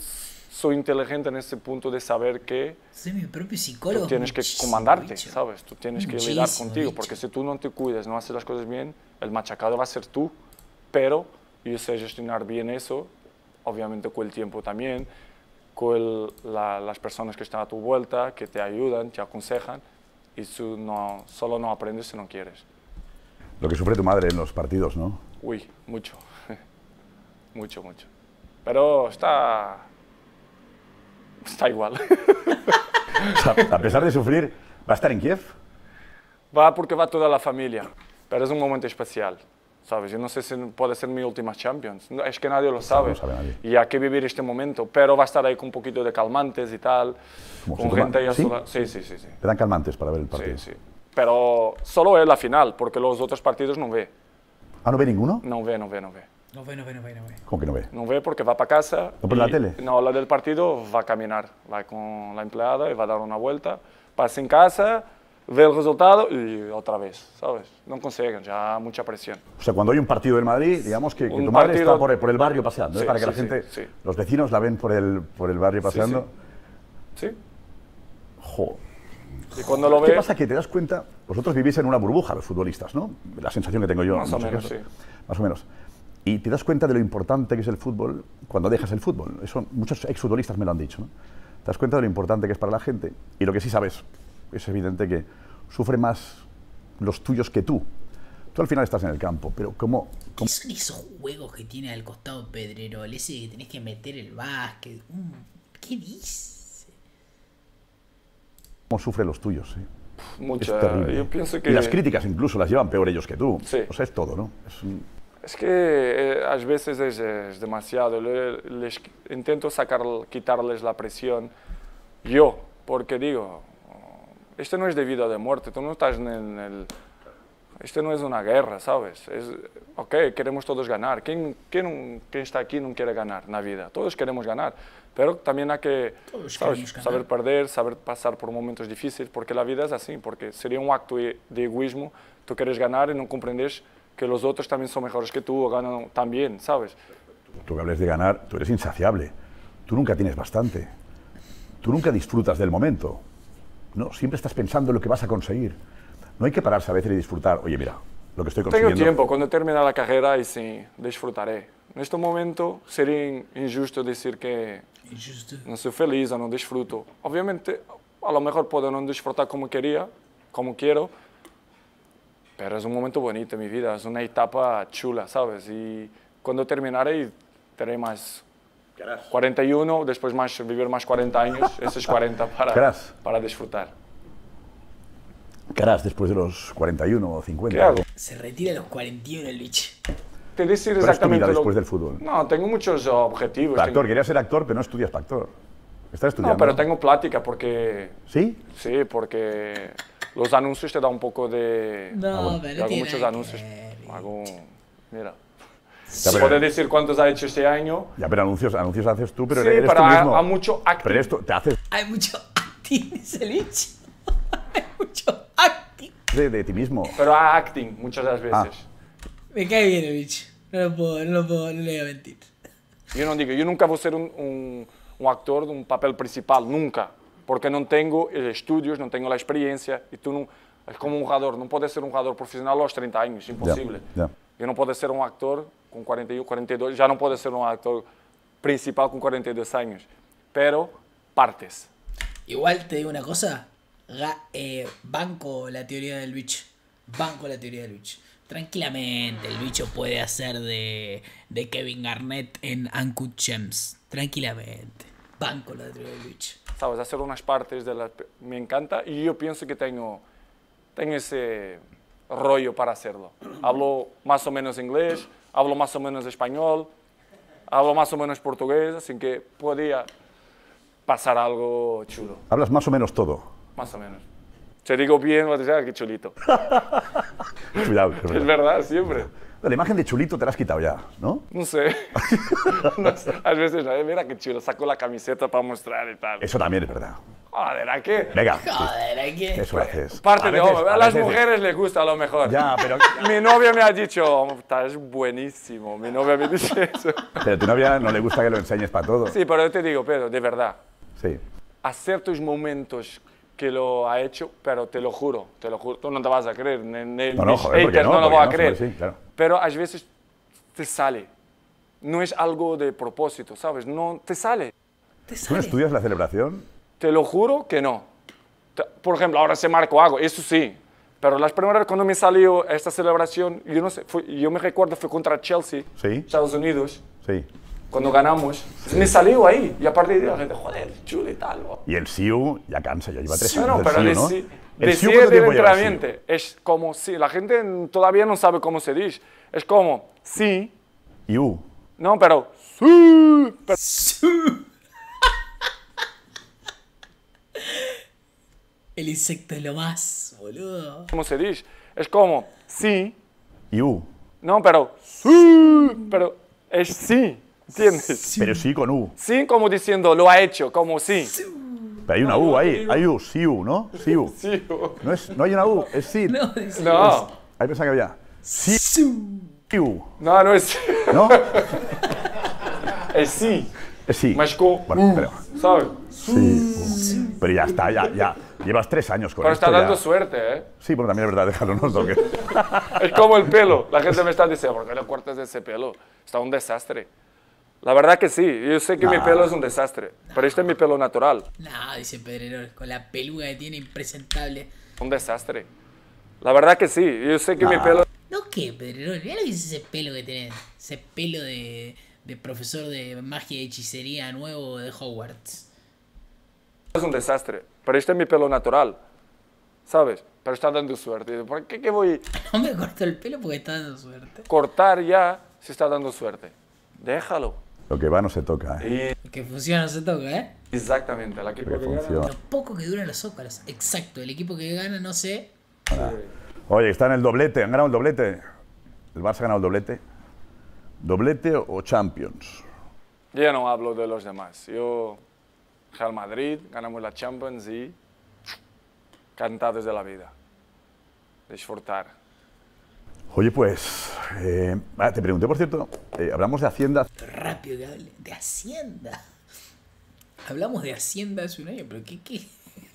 soy inteligente en ese punto de saber que Soy mi propio psicólogo. tú tienes que muchísimo, comandarte, bicho. ¿sabes? Tú tienes que Muchísimo, lidiar contigo, bicho. porque si tú no te cuidas, no haces las cosas bien, el machacado va a ser tú, pero yo sé gestionar bien eso, obviamente con el tiempo también, con el- la- las personas que están a tu vuelta, que te ayudan, te aconsejan, y tú no, solo no aprendes si no quieres. Lo que sufre tu madre en los partidos, ¿no? Uy, mucho, mucho, mucho. Pero está, está igual. O sea, a pesar de sufrir, ¿va a estar en Kiev? Va porque va toda la familia, pero es un momento especial, ¿sabes? Yo no sé si puede ser mi última Champions, no, es que nadie lo sabe. No sabe nadie. Y hay que vivir este momento, pero va a estar ahí con un poquito de calmantes y tal, Como con si gente toma- ahí a ¿Sí? su lado. Sí, sí, sí, sí. Te dan calmantes para ver el Sí, partido. sí. Pero solo es la final, porque los otros partidos no ve. Ah, ¿no ve ninguno? No ve, no ve, no ve. No ve, no ve, no ve, no ve. ¿Cómo que no ve? No ve porque va para casa. ¿No pone la y- tele? No, la del partido va a caminar, va con la empleada y va a dar una vuelta, pasa en casa, ve el resultado y otra vez, ¿sabes? No consiguen, ya mucha presión. O sea, cuando hay un partido del Madrid, digamos que, que Un tu madre partido- está por el, por el barrio paseando, ¿eh? Sí, para que sí, la gente, sí, sí. los vecinos la ven por el, por el barrio paseando. ¿Sí? Jo. Y cuando lo ¿Qué ve, pasa? Que te das cuenta, vosotros vivís en una burbuja, los futbolistas, ¿no? La sensación que tengo yo. Más en o muchos menos, casos. sí. Más o menos. Y te das cuenta de lo importante que es el fútbol cuando dejas el fútbol. Eso muchos exfutbolistas me lo han dicho, ¿no? Te das cuenta de lo importante que es para la gente. Y lo que sí sabes, es evidente que sufren más los tuyos que tú. Tú al final estás en el campo, pero ¿cómo, ¿Qué son esos juegos que tiene al costado Pedrerol? Ese que tenés que meter el básquet. Mm, ¿Qué dice? cómo sufren los tuyos? ¿eh? mucha, Es terrible. yo pienso que... Y las críticas incluso las llevan peor ellos que tú. Sí. O sea, es todo, ¿no? Es un- Es que eh, a veces es, es demasiado. Le- Les intento sacar, quitarles la presión yo, porque digo, esto no es de vida o de muerte, tú no estás en el... Esto no es una guerra, ¿sabes? Es, ok, queremos todos ganar. ¿Quién, quién, quién está aquí no quiere ganar en la vida? Todos queremos ganar, pero también hay que Todos ¿sabes? queremos ganar. saber perder, saber pasar por momentos difíciles, porque la vida es así, porque sería un acto de egoísmo, tú quieres ganar y no comprendes que los otros también son mejores que tú o ganan también, ¿sabes? Tú que hables de ganar, tú eres insaciable. Tú nunca tienes bastante. Tú nunca disfrutas del momento. No, siempre estás pensando en lo que vas a conseguir. No hay que pararse a veces y disfrutar. Oye, mira, lo que estoy Tengo consiguiendo... tiempo, cuando termine la carrera y sí, disfrutaré. En este momento sería injusto decir que Injusto. no soy feliz o no disfruto. Obviamente, a lo mejor puedo no disfrutar como quería, como quiero, pero es un momento bonito en mi vida, es una etapa chula, ¿sabes? Y cuando terminaré, tendré más cuarenta y uno, después más, vivir más cuarenta años, esos cuarenta para, Caras. para disfrutar. ¿Qué harás después de los cuarenta y uno o cincuenta? ¿Qué hago? Se retira a los cuarenta y uno el bicho. Te decir ¿Cuál es tu exactamente vida lo- después del fútbol? No, tengo muchos objetivos. Actor, tengo- querías ser actor, pero no estudias para actor. Estás estudiando. No, pero tengo plática porque... ¿Sí? Sí, porque los anuncios te dan un poco de... No, pero Yo no hago tiene muchos nada que anuncios. ver. Hago... Mira. Ya, pero- Puedes decir cuántos ha hecho este año. Ya, pero anuncios, anuncios haces tú, pero Sí, eres pero tú hay- mismo. hay mucho acting. Pero eres tú, te haces Hay mucho acting, dice el bicho. Hay mucho acting. de, de ti mismo. Pero hay acting muchas de las Ah. veces. Me cae bien el bicho. No lo puedo, no lo puedo, no le voy a mentir. Yo no digo, yo nunca voy a ser un, un, un actor de un papel principal, nunca. Porque no tengo estudios, no tengo la experiencia. Y tú no, es como un jugador, no puedes ser un jugador profesional a los treinta años, imposible. ya. Yo no puedo ser un actor con cuarenta y uno, cuarenta y dos, ya no puedo ser un actor principal con cuarenta y dos años. Pero partes. Igual te digo una cosa. Ga- eh, banco la teoría del bicho. Banco la teoría del bicho. Tranquilamente, el bicho puede hacer de, de Kevin Garnett en Uncut Gems. Tranquilamente. Banco la teoría del bicho. ¿Sabes? Hacer unas partes de la... Me encanta y yo pienso que tengo, tengo ese rollo para hacerlo. Hablo más o menos inglés, hablo más o menos español, hablo más o menos portugués, así que podría pasar algo chulo, Hablas más o menos todo. más o menos. Si digo bien, vas a decir, ah, qué chulito. Cuidado, es Es verdad. verdad, siempre. La imagen de chulito te la has quitado ya, ¿no? No sé. No sé. A veces, eh, mira qué chulo, saco la camiseta para mostrar y tal. Eso también es verdad. Joder, ¿a qué? Venga, Joder, hay que... eso haces. Parte A de veces- hombre, a a las veces- mujeres les gusta a lo mejor. Ya, pero, Mi novia me ha dicho, estás buenísimo. Mi novia me dice eso. pero a tu novia no le gusta que lo enseñes para todo. Sí, pero yo te digo, Pedro, de verdad, Sí. a ciertos momentos que lo ha hecho, pero te lo juro, te lo juro, tú no te vas a creer, ni, ni No, no, mis joder, ¿por qué haters no? no lo ¿Por qué van a no? creer. Sí, claro. Pero a veces te sale. No es algo de propósito, ¿sabes? No te sale. Te ¿Tú no sale. estudias la celebración? Te lo juro que no. Te- Por ejemplo, ahora se marco algo, eso sí. Pero las primeras cuando me salió esta celebración, yo no sé, fue- yo me recuerdo fue contra Chelsea, Sí. Estados Unidos, Sí. cuando ganamos. Me salió ahí y a partir de ahí la gente, joder, chulo y tal. ¿no? Y el S I U ya cansa, ya lleva tres Sí, años no, del pero S I U, ¿no? deci- ¿El S I decir U cuánto tiempo lleva el S I U? directamente es como si, la gente todavía no sabe cómo se dice. Es como, sí, I U. no, pero, sí, pero El insecto es lo más, boludo. ¿cómo se dice? Es como, sí, I U. no, pero, sí, pero es sí, ¿entiendes? Pero sí con U. Sí, como diciendo, lo ha hecho, como sí. Pero hay una U ahí. Hay U, S I U, ¿no? S I U. Sí, o- No, es, no hay una U, es sí. No, dice. no, Ahí pensaba que había. S I U. no, no es, ¿No? es sí, Es sí. mas con, Bueno, pero. ¿sabes? Sí. U. Pero ya está, ya, ya. Llevas tres años con Pero esto. está dando ya. suerte, ¿eh? Sí, bueno, también es verdad, déjalo, no toques. Es como el pelo. La gente me está diciendo, ¿por qué le cortas ese pelo? Está un desastre. La verdad que sí. Yo sé que mi pelo es un desastre. Pero este es mi pelo natural. No, dice Pedrerol, con la peluga que tiene impresentable. Un desastre. La verdad que sí. Yo sé que mi pelo ¿No qué, Pedrerol? Mirá lo que es ese pelo que tenés. Ese pelo de, de profesor de magia y hechicería nuevo de Hogwarts. es un desastre. Pero este es mi pelo natural. ¿Sabes? Pero está dando suerte. ¿Por qué que voy No me cortó el pelo porque está dando suerte. a cortar ya si está dando suerte? Déjalo. Lo que va no se toca, ¿eh? Y Que funciona no se toca, ¿eh? exactamente. El equipo Que que gana- funciona. Lo poco que duran los zócalos. Exacto, el equipo que gana, no sé. Oye, está en el doblete, han ganado el doblete. ¿El Barça ha ganado el doblete? ¿Doblete o Champions? Yo ya no hablo de los demás. Yo, Real Madrid, ganamos la Champions y cantados de la vida. Disfrutar. Oye, pues, eh, ah, te pregunté, por cierto, eh, hablamos de Hacienda Rápido que hable. De Hacienda. Hablamos de Hacienda hace un año, pero ¿qué? qué?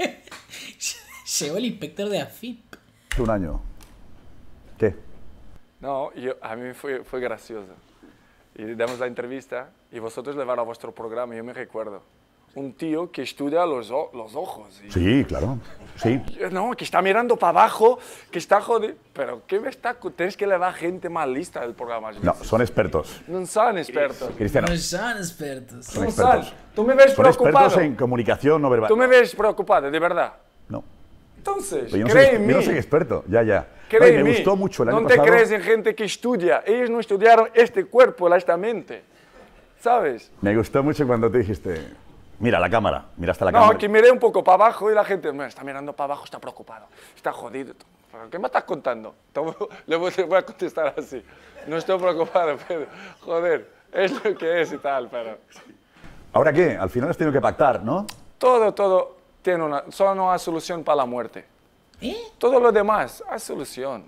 Llegó el inspector de AFIP. hace un año. ¿Qué? No, yo, a mí fue, fue gracioso. Y damos la entrevista y vosotros le van a vuestro programa, yo me recuerdo. Un tío que estudia los, o- los ojos. Y, Sí, claro. Sí. No, que está mirando para abajo, que está jodido. Pero ¿qué me está? co- Tienes que llevar gente más lista del programa. No, son expertos. No son expertos. Cristiano, No son expertos. son No expertos. son. Tú me ves Son preocupado. expertos en comunicación no verbal. Tú me ves preocupado, de verdad. No. Entonces, Pero yo no, cree soy, en yo no mí. soy experto, ya, ya. Cree Oye, en me mí. gustó mucho el año No te pasado. crees en gente que estudia. Ellos no estudiaron este cuerpo, esta mente. ¿Sabes? Me gustó mucho cuando te dijiste, mira la cámara, miraste la No, cámara. que miré un poco para abajo y la gente me está mirando para abajo, está preocupado, está jodido. ¿Pero qué me estás contando? Le voy, le voy a contestar así. No estoy preocupado, pero joder, es lo que es y tal, pero... ¿Ahora qué? Al final has tenido que pactar, ¿no? Todo, todo tiene una... Solo no hay solución para la muerte. ¿Eh? Todo lo demás hay solución.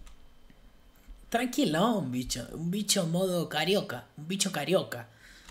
Tranquilo, un bicho. Un bicho modo carioca. Un bicho carioca.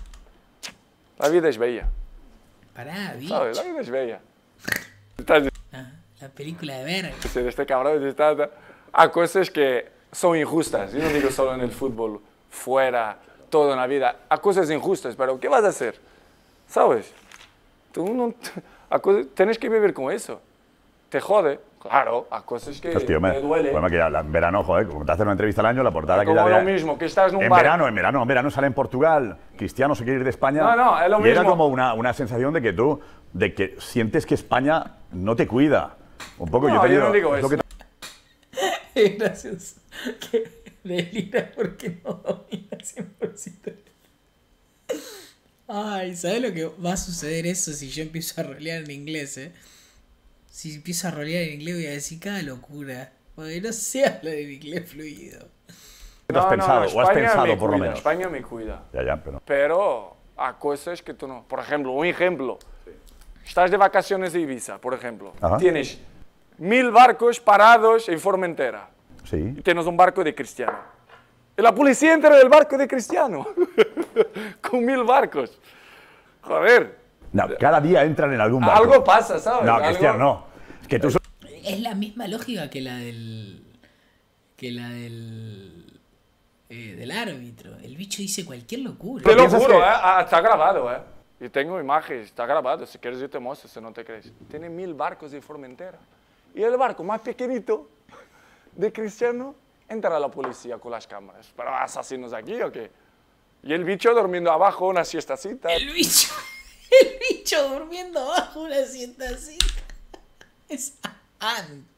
La vida es bella, Pará, bicho. ¿sabes? La vida es bella. Estás Ah, la película de verga. diciendo, este cabrón está... está- Hay cosas que son injustas. Yo no digo solo en el fútbol, fuera, todo en la vida. Hay cosas injustas, pero ¿qué vas a hacer? ¿Sabes? Tú no... hay cosas- tienes que vivir con eso. Te jode, claro, hay cosas que Hostia, me, te duele. bueno, que ya, la- en verano, joder, como te hacen una entrevista al año, la portada que Como ya lo de- mismo, que estás en un En bar. verano, en verano, en verano sale en Portugal, Cristiano se quiere ir de España. No, no, es lo y era mismo. como una, una sensación de que tú, de que sientes que España no te cuida. Un poco, No, yo te yo no digo es lo eso. que- Es gracioso. Que delira porque no domina cien por ciento. Ay, ¿sabes lo que va a suceder eso si yo empiezo a rolear en inglés, eh? Si empiezo a rolear en inglés voy a decir cada locura. Porque no se habla en inglés fluido. ¿Qué has pensado? ¿O has España pensado, me por lo cuida, menos? España me cuida. Ya, ya, pero... Pero hay cosas que tú no... Por ejemplo, un ejemplo. Estás de vacaciones de Ibiza, por ejemplo. Ajá. Tienes mil barcos parados en Formentera. Sí. Y tienes un barco de Cristiano. Y la policía entra del barco de Cristiano. Con mil barcos. Joder. No, cada día entran en algún barco. Algo pasa, ¿sabes? No, Algo- Cristiano, no. Es que tú... so- Es la misma lógica que la del. que la del. eh, del árbitro. El bicho dice cualquier locura. Te lo piensas juro, que- ¿eh? Ah, está grabado, ¿eh? Y tengo imágenes, está grabado. Si quieres yo te muestro, si no te crees. Tiene mil barcos de Formentera. Y el barco más pequeñito de Cristiano entra la policía con las cámaras. ¿Pero asesinos aquí o qué? Y el bicho durmiendo abajo una siestacita. El bicho. El bicho durmiendo abajo una siestacita. Es Ant.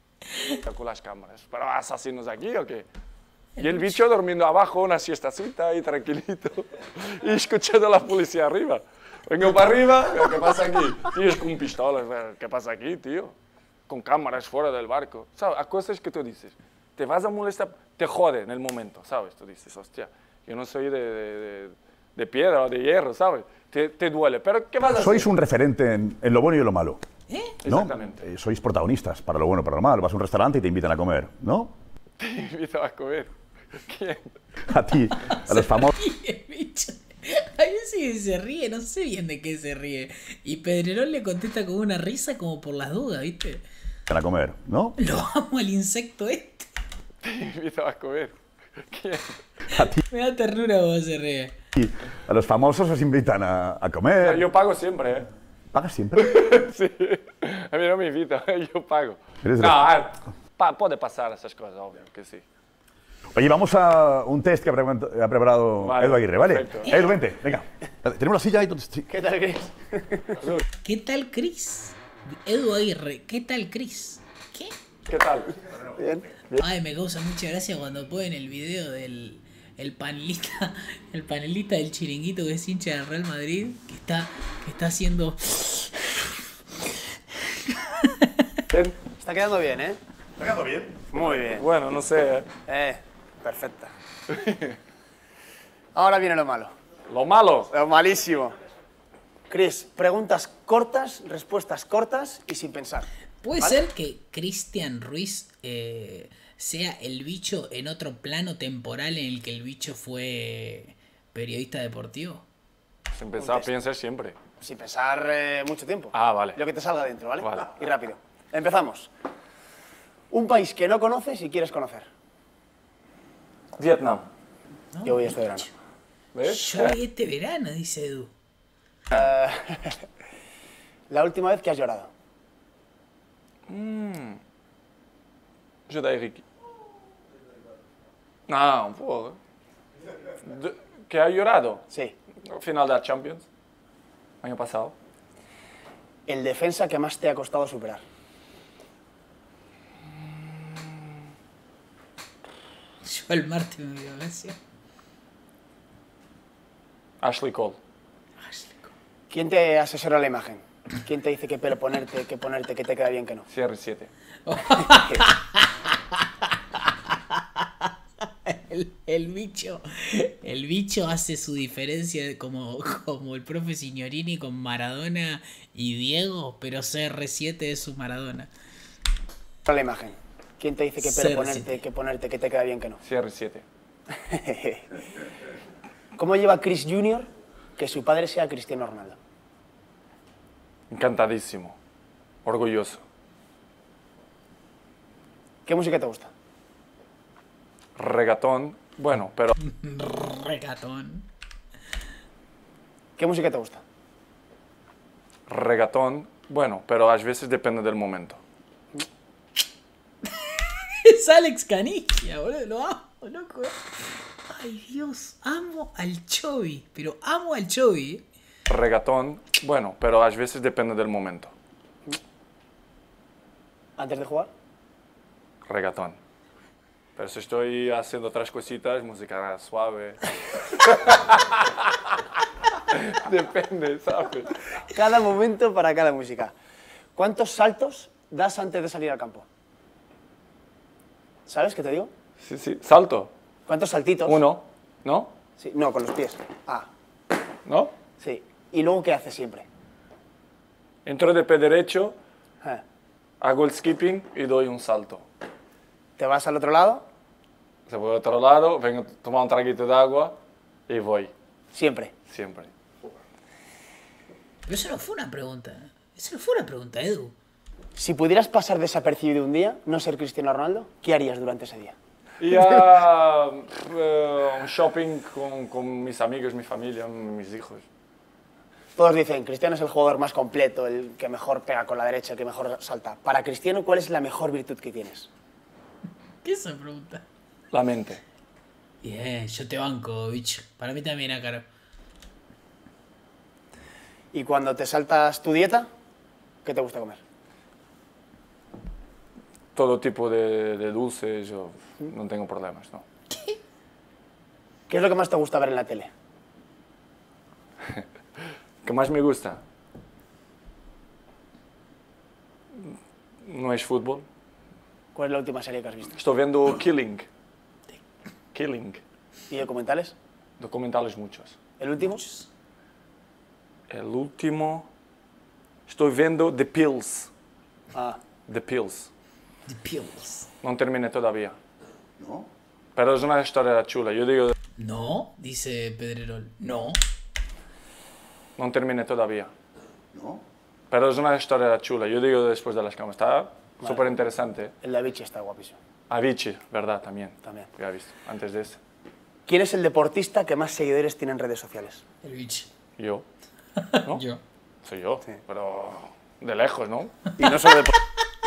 Con las cámaras. ¿Pero asesinos aquí o qué? Y el bicho durmiendo abajo una siestacita ahí tranquilito. Y escuchando a la policía arriba. Vengo para arriba, ¿qué pasa aquí? Tíos con pistolas, ¿qué pasa aquí, tío? Con cámaras fuera del barco. ¿Sabes? A cosas que tú dices, te vas a molestar, te jode en el momento, ¿sabes? Tú dices, hostia, yo no soy de, de, de, de piedra o de hierro, ¿sabes? Te, te duele, pero ¿qué vas a hacer? Sois un referente en, en lo bueno y en lo malo. ¿Eh? ¿No? Exactamente. Eh, sois protagonistas para lo bueno y para lo malo. Vas a un restaurante y te invitan a comer, ¿no? Te invito a comer. ¿Quién? A ti, a los famosos. Y el bicho. Hay veces que se ríe, no sé bien de qué se ríe. Y Pedrerol le contesta con una risa como por las dudas, ¿viste? A comer, ¿no? Lo amo al insecto este. Te invito a comer. ¿Quién? A ti, Me da ternura cuando se ríe. a los famosos os invitan a, a comer. Yo pago siempre, ¿eh? ¿Pagas siempre? Sí, a mí no me invita, yo pago. Eres No, de- a ver, pa- puede pasar esas cosas, obvio que sí. Oye, vamos a un test que ha pre- ha preparado Vale, Edu Aguirre, ¿vale? perfecto. Edu, vente, venga. Tenemos la silla ahí donde... sí. ¿Qué tal, Chris? ¿Qué tal, Chris? Edu Aguirre, ¿qué tal, Chris? ¿Qué? ¿Qué tal? Bien. Ay, me causa mucha gracia cuando ponen el video del el panelista, el panelista del chiringuito que es hincha del Real Madrid, que está, que está haciendo. Bien. Está quedando bien, ¿eh? ¿Está quedando bien? Muy bien. Bueno, no sé, ¿eh? Eh, perfecta. Ahora viene lo malo. Lo malo. Lo malísimo. Chris, preguntas cortas, respuestas cortas y sin pensar. ¿Puede ¿Vale? ser que Cristian Ruiz eh, sea el bicho en otro plano temporal en el que el bicho fue periodista deportivo? Sin pensar, piensa siempre. Sin pensar eh, mucho tiempo. Ah, vale. Lo que te salga dentro, ¿vale? Vale. Y rápido. Empezamos. Un país que no conoces y quieres conocer. Vietnam. Yo voy este verano. ¿Ves? Yo voy este verano, dice Edu. La última vez que has llorado. Yo de Ricky. No, un poco. De- ¿Que ha llorado? Sí. Final de la Champions. Año pasado. El defensa que más te ha costado superar. Yo el martes me dio gracia. Ashley Cole. ¿Quién te asesora la imagen? ¿Quién te dice qué pelo ponerte, qué ponerte, qué te queda bien, qué no? C R siete. El, el bicho el bicho hace su diferencia como, como el profe Signorini con Maradona y Diego, pero C R siete es su Maradona. La imagen. ¿Quién te dice qué C pelo R ponerte, siete. qué ponerte, qué te queda bien, qué no? C R siete. ¿Cómo lleva Chris junior que su padre sea Cristiano Ronaldo? Encantadísimo. Orgulloso. ¿Qué música te gusta? Regatón. Bueno, pero Regatón. ¿Qué música te gusta? regatón. Bueno, pero a veces depende del momento. Es Alex Canigia, boludo, lo amo, loco. Ay, Dios, amo al Chovy, pero amo al Chovy. Regatón. Bueno, pero a veces depende del momento. ¿Antes de jugar? Regatón. Pero si estoy haciendo otras cositas, música suave. Depende, ¿sabes? Cada momento para cada música. ¿Cuántos saltos das antes de salir al campo? ¿Sabes qué te digo? Sí, sí. Salto. ¿Cuántos saltitos? Uno. ¿No? Sí, no, con los pies. Ah, ¿No? sí. ¿Y luego qué haces siempre? Entro de pie derecho, Eh. hago el skipping y doy un salto. ¿Te vas al otro lado? Se voy al otro lado, vengo a tomar un traguito de agua y voy, Siempre. siempre. Pero eso no fue una pregunta. Eso no fue una pregunta, Edu. Si pudieras pasar desapercibido un día, no ser Cristiano Ronaldo, ¿qué harías durante ese día? Y a uh, un shopping con, con mis amigos, mi familia, mis hijos. Todos dicen, Cristiano es el jugador más completo, el que mejor pega con la derecha, el que mejor salta. Para Cristiano, ¿cuál es la mejor virtud que tienes? ¿Qué es esa pregunta? La mente. Bien, yo te banco, bicho. Para mí también, Ácaro. Y cuando te saltas tu dieta, ¿qué te gusta comer? Todo tipo de, de dulces, yo no tengo problemas, ¿no? ¿Qué es lo que más te gusta ver en la tele? ¿Qué más me gusta? No es fútbol. ¿Cuál es la última serie que has visto? Estoy viendo Killing. Killing. ¿Y documentales? Documentales muchos. ¿El último? El último... Estoy viendo The Pills. Ah, The Pills. The Pills. No terminé todavía. ¿No? Pero es una historia chula. Yo digo... No, dice Pedrerol. No. No terminé todavía. ¿No? Pero es una historia chula. Yo digo después de las camas. Está Vale. súper interesante. el de Avicii está guapísimo. Avicii, ¿verdad? También. También. Ya he visto. Antes de ese. ¿Quién es el deportista que más seguidores tiene en redes sociales? El bicho. Yo. ¿No? Yo. Soy yo. Sí. Pero de lejos, ¿no? Y no solo deportistas.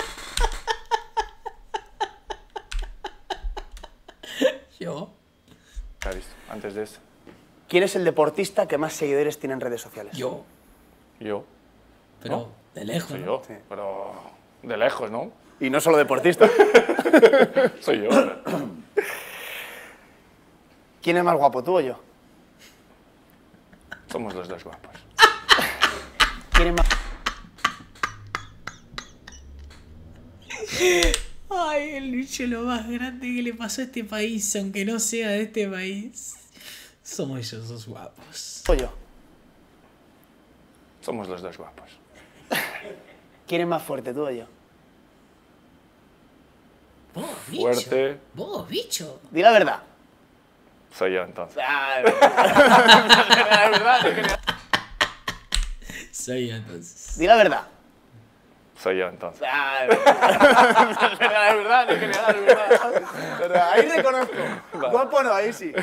Yo. Ya he visto. Antes de ese. ¿Quién es el deportista que más seguidores tiene en redes sociales? Yo. Yo. Pero ¿No? de lejos. Soy ¿no? yo. Sí. Pero de lejos, ¿no? Y no solo deportistas. Soy yo. ¿Quién es más guapo, tú o yo? Somos los dos guapos. ¿Quién es más... Ay, el bicho lo más grande que le pasó a este país, aunque no sea de este país. Somos ellos los guapos. o yo? Somos los dos guapos. ¿Quién es más fuerte, tú o yo? Vos, bicho. Fuerte. Vos, bicho. Di la verdad. Soy yo, entonces. Ah, es verdad. Es verdad. Soy yo entonces. Di la verdad. Soy yo, entonces. Ah, es verdad. Es verdad, es verdad. Es verdad, es verdad. Es verdad. Ahí reconozco. Guapo no, ahí sí.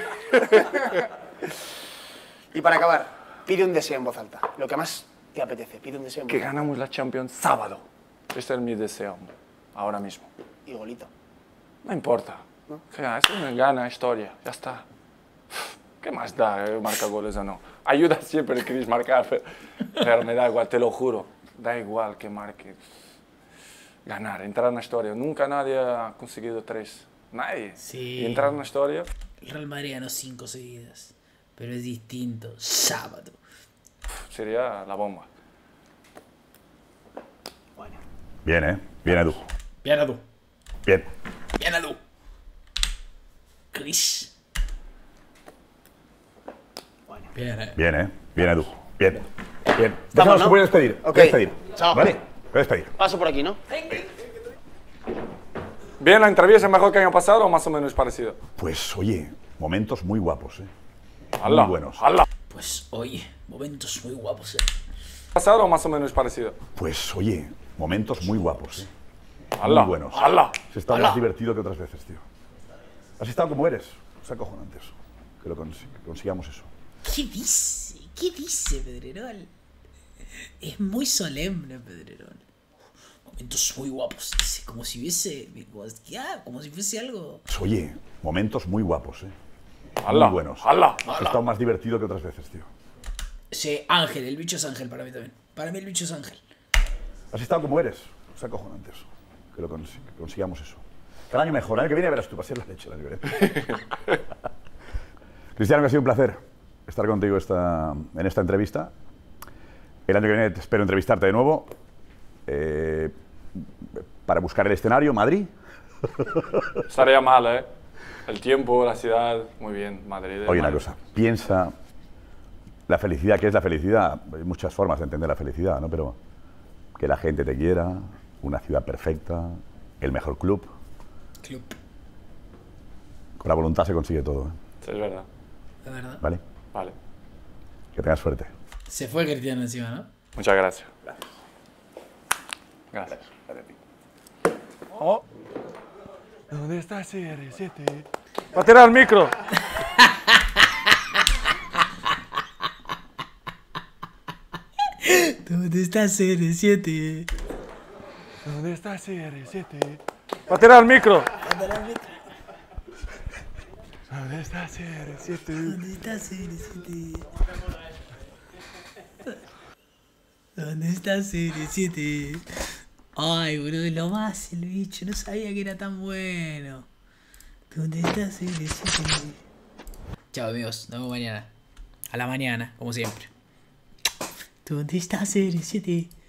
Y para acabar, pide un deseo en voz alta. Lo que más te apetece, pide un deseo en voz Que alta. ganamos la Champions sábado. Este es mi deseo. Ahora mismo. Y golito. No importa. ¿No? Que gana, es una gana historia. Ya está. ¿Qué más da eh, marca goles o no? Ayuda siempre Chris marcar, pero, pero me da igual, te lo juro. Da igual que marque. Ganar, entrar en la historia. Nunca nadie ha conseguido tres. Nadie. Sí. Y entrar en la historia. El Real Madrid ganó cinco seguidas. Pero es distinto. Sábado. Sería la bomba. Bueno. Bien, ¿eh? Bien, Edu. Bien, Edu. Bien. Bien, Edu. Chris. Bueno. Bien, eh. Bien, ¿eh? Bien, Edu. Bien. Bien. Estamos, Déjanos ¿no? que puedes despedir. Ok. Puedes despedir. Chao. ¿Vale? Puedes despedir. Paso por aquí, ¿no? Bien, la entrevista es mejor que el año pasado o más o menos parecido. Pues, oye, momentos muy guapos, ¿eh? ¡Hala! Muy buenos. ¡Hala! Pues, oye, momentos muy guapos, eh. ¿Pasado o más o menos parecido? Pues, oye, momentos muy guapos, ¿eh? ¡Hala! Muy buenos. ¡Hala! Se está ¡Hala! más divertido que otras veces, tío. Has estado como eres. Es acojonante eso. Que lo consi- que consigamos eso. ¿Qué dice? ¿Qué dice Pedrerol? Es muy solemne, Pedrerol. Momentos muy guapos, dice, como si hubiese. Como, ya, como si fuese algo. Pues, oye, momentos muy guapos, ¿eh? ¡Hala! Muy buenos. ¡Hala! Has estado más divertido que otras veces, tío. Sí, Ángel, el bicho es Ángel para mí también. Para mí el bicho es Ángel. Has estado como eres. Es acojonante eso. Que lo consi- que consigamos eso. Cada año mejor. El año que viene verás tú, va a ser la leche el año que viene. Cristiano, que ha sido un placer estar contigo esta, en esta entrevista. El año que viene te espero entrevistarte de nuevo. eh, para buscar el escenario, Madrid. Estaría mal, ¿eh? El tiempo, la ciudad, muy bien, Madrid. Oye, una Madrid. cosa. Piensa la felicidad, ¿qué es la felicidad? Hay muchas formas de entender la felicidad, ¿no? Pero que la gente te quiera, una ciudad perfecta, el mejor club. Club. Con la voluntad se consigue todo. ¿eh? Sí, es verdad. De verdad. ¿Vale? Vale. Que tengas suerte. Se fue Cristiano encima, ¿no? Muchas gracias. Gracias. Oh. ¿Dónde está C R siete? ¡Va a tirar el micro! ¿Dónde está C R siete? ¿Dónde está C R siete? ¡Va a tirar el micro! ¿Dónde está C R siete? ¿Dónde está C R siete? ¿Dónde está C R siete? Ay, boludo, lo más el bicho. No sabía que era tan bueno. ¿Dónde está C R siete? Chao, amigos. Nos vemos mañana. A la mañana, como siempre. ¿Dónde está C R siete?